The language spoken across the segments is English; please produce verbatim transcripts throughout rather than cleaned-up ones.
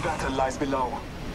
Battle lies below.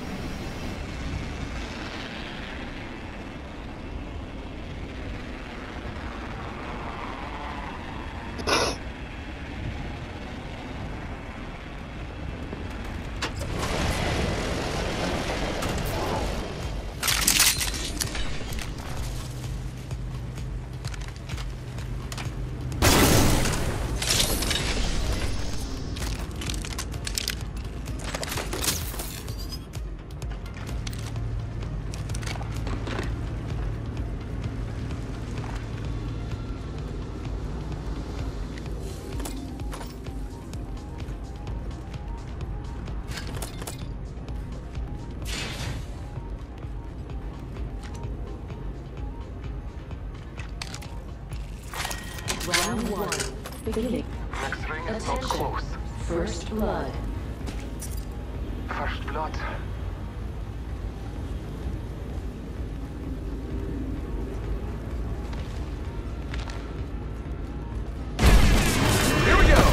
Round one. Beginning. Next ring is Attention. not close. First blood. First blood. Here we go!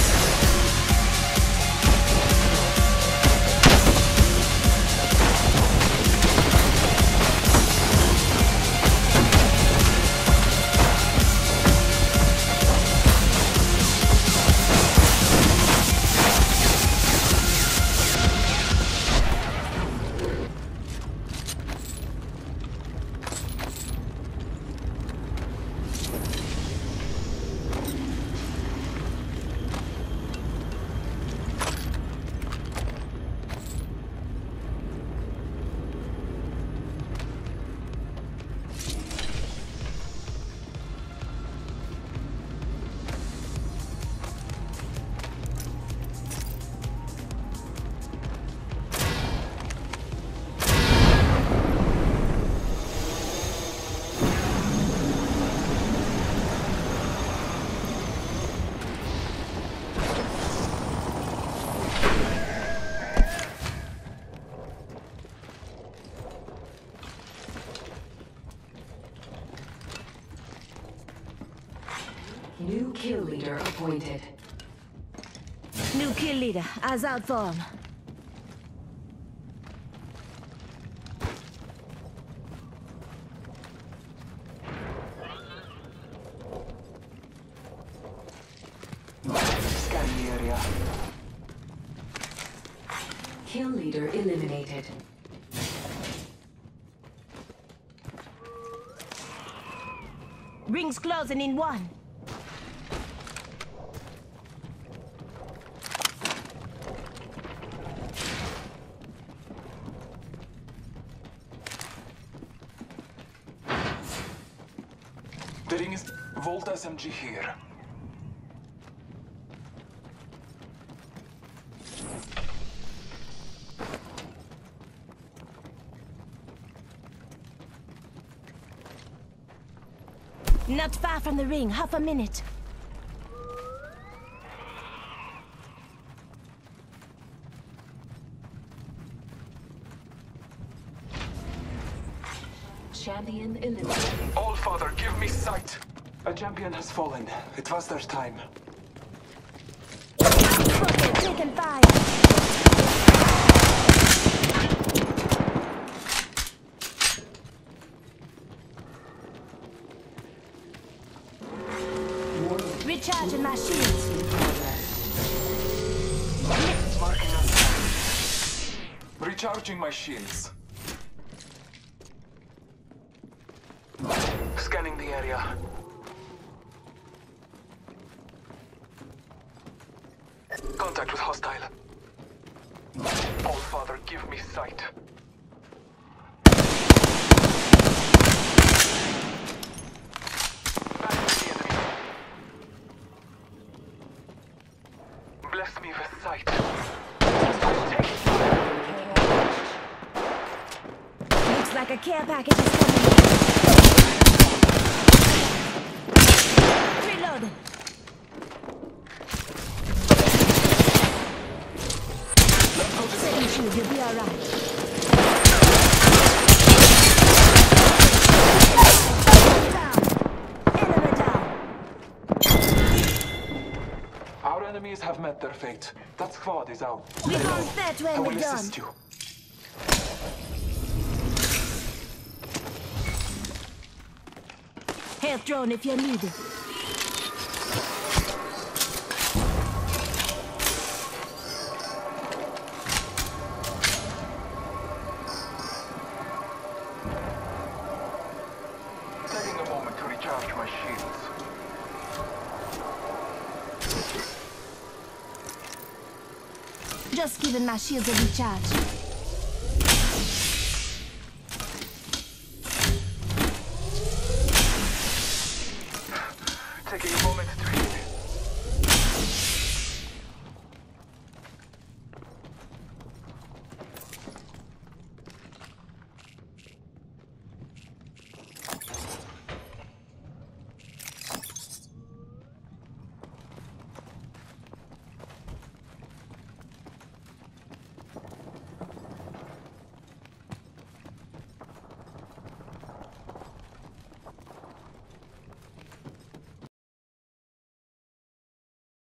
New kill leader appointed. New kill leader, eyes out for him. Scan the area. Kill leader eliminated. Rings closing in one. The ring is Volt S M G here. Not far from the ring, half a minute. Champion eliminated. All Father, give me sight! A champion has fallen. It was their time. Crooked, taking fire. Recharging my shields. Marking us. Recharging my shields. Scanning the area. Contact with hostile. All Father, give me sight. Back to the enemy. Bless me with sight. Take Looks like a care package is coming. Reloading. Second shield, you'll be alright. Enemy down. Our enemy enemies have met their fate. That squad is out. We Lay gon' low. start I when will we're done. assist you. Health drone if you need it. Taking a moment to recharge my shields. Just giving my shields a recharge. Taking a moment to